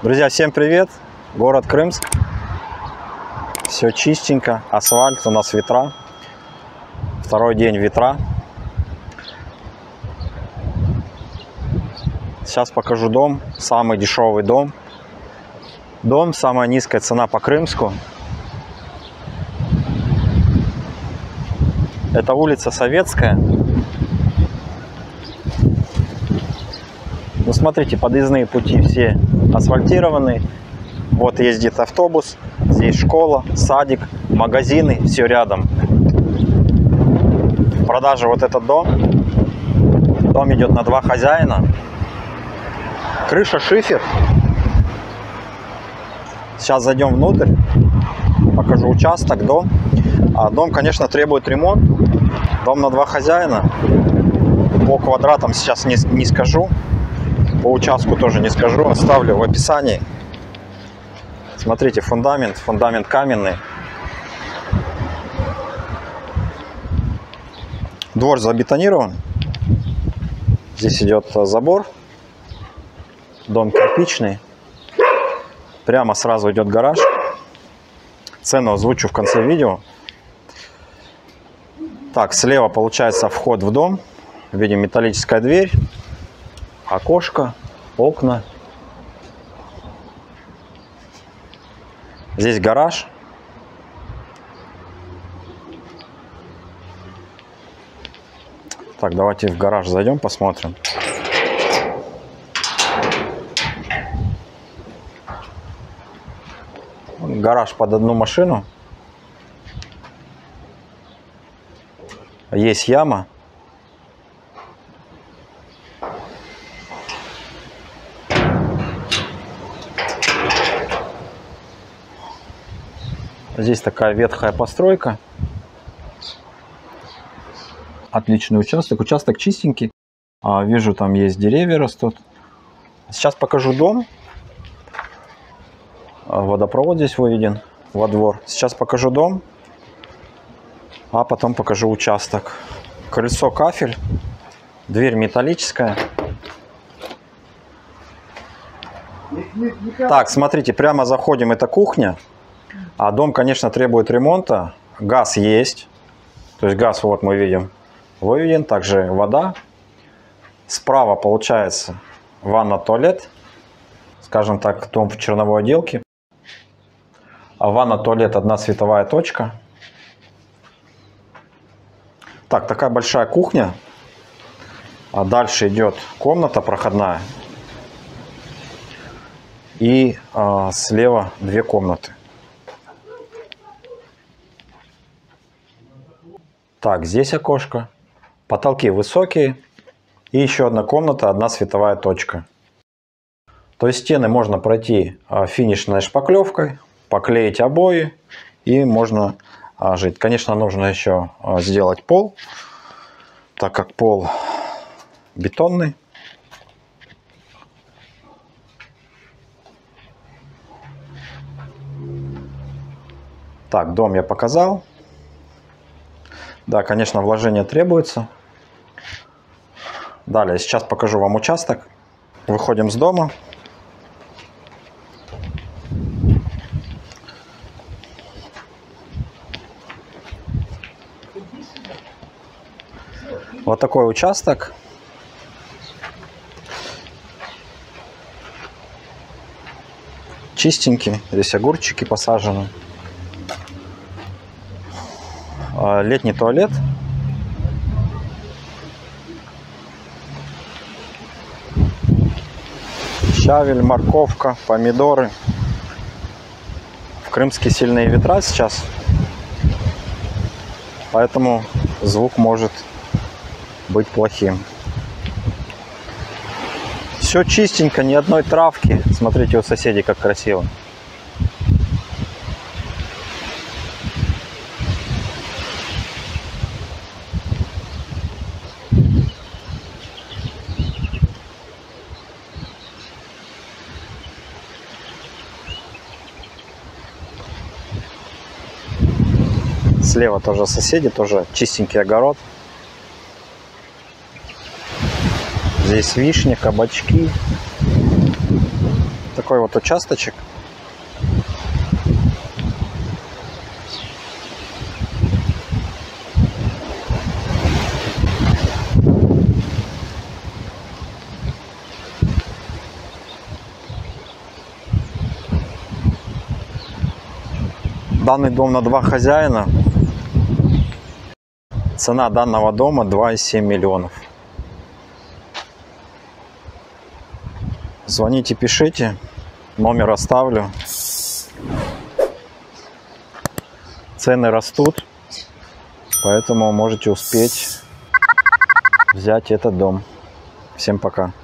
Друзья, всем привет! Город Крымск. Все чистенько, асфальт, у нас ветра. Второй день ветра. Сейчас покажу дом. Самый дешевый дом. Дом, самая низкая цена по Крымску. Это улица Советская. Ну, смотрите, подъездные пути все асфальтированы. Вот ездит автобус, здесь школа, садик, магазины, все рядом. В продаже вот этот дом. Дом идет на 2 хозяина. Крыша шифер. Сейчас зайдем внутрь, покажу участок, дом. Дом, конечно, требует ремонт. Дом на 2 хозяина. По квадратам сейчас не скажу. По участку тоже не скажу, оставлю в описании. Смотрите, фундамент каменный. Двор забетонирован. Здесь идет забор. Дом кирпичный. Прямо сразу идет гараж. Цену озвучу в конце видео. Так, слева получается вход в дом. Видим металлическая дверь. Окошко, окна. Здесь гараж. Так, давайте в гараж зайдем, посмотрим. Гараж под одну машину. Есть яма. Здесь такая ветхая постройка. Отличный участок. Участок чистенький. Вижу, там есть деревья растут. Сейчас покажу дом. Водопровод здесь выведен во двор. Сейчас покажу дом. А потом покажу участок. Крыльцо кафель. Дверь металлическая. Так, смотрите, прямо заходим. Это кухня. Дом, конечно, требует ремонта. Газ есть. То есть газ, вот мы видим, выведен. Также вода. Справа получается ванна-туалет. Скажем так, дом в черновой отделке. Ванна-туалет, одна световая точка. Так, такая большая кухня. Дальше идет комната проходная. И слева 2 комнаты. Так, здесь окошко. Потолки высокие. И еще одна комната, одна световая точка. То есть стены можно пройти финишной шпаклевкой, поклеить обои. И можно жить. Конечно, нужно еще сделать пол. Так как пол бетонный. Так, дом я показал. Да, конечно, вложение требуется. Далее, сейчас покажу вам участок. Выходим с дома. Вот такой участок. Чистенький. Здесь огурчики посажены. Летний туалет. Щавель, морковка, помидоры. В Крымске сильные ветра сейчас. Поэтому звук может быть плохим. Все чистенько, ни одной травки. Смотрите, у соседей как красиво. Слева тоже соседи, тоже чистенький огород. Здесь вишня, кабачки. Такой вот участочек. Данный дом на 2 хозяина. Цена данного дома 2,7 миллионов. Звоните, пишите. Номер оставлю. Цены растут, поэтому можете успеть взять этот дом. Всем пока.